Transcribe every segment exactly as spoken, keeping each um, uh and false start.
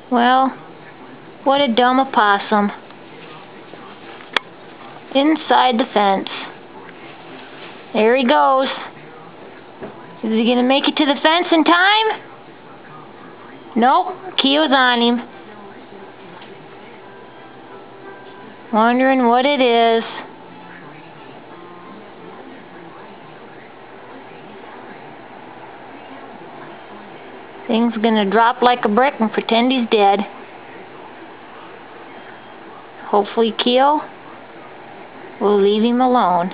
Well, what a dumb opossum. Inside the fence. There he goes. Is he going to make it to the fence in time? Nope, Keo's on him. Wondering what it is. Thing's gonna drop like a brick and pretend he's dead. Hopefully Keo will leave him alone.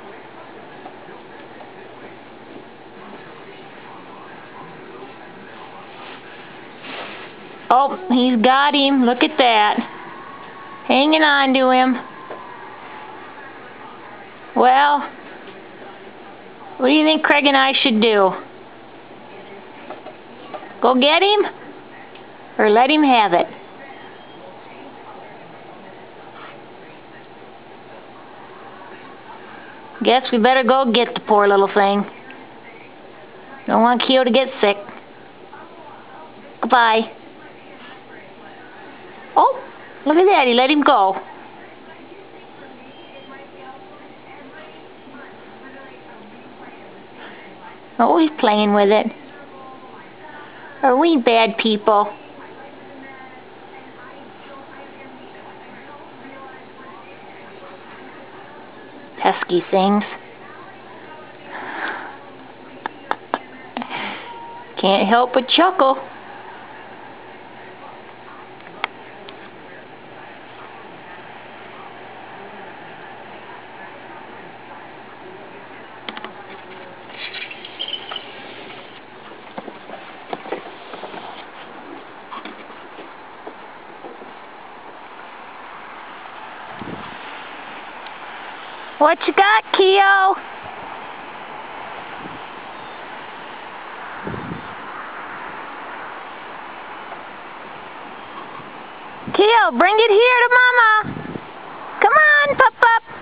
Oh, he's got him. Look at that. Hanging on to him. Well, what do you think Craig and I should do? Go get him? Or let him have it? Guess we better go get the poor little thing. Don't want Keo to get sick. Goodbye. Oh, look at that. He let him go. Oh, he's playing with it. Are we bad people? Pesky things. Can't help but chuckle. What you got, Keo? Keo, bring it here to Mama. Come on, Pup Pup.